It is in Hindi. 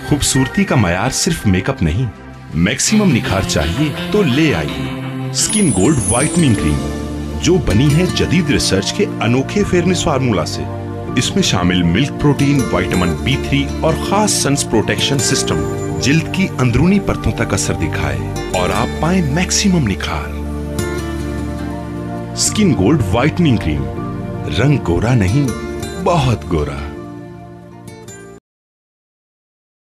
खूबसूरती का मयार सिर्फ मेकअप नहीं, मैक्सिमम निखार चाहिए तो ले आइए स्किन गोल्ड व्हाइटनिंग क्रीम, जो बनी है जदीद रिसर्च के अनोखे फेयरनेस फार्मूला से। इसमें शामिल मिल्क प्रोटीन, विटामिन B3 और खास सन्स प्रोटेक्शन सिस्टम जिल्द की अंदरूनी परतों तक असर दिखाए और आप पाएं मैक्सिमम निखार। स्किन गोल्ड व्हाइटनिंग क्रीम, रंग गोरा नहीं, बहुत गोरा।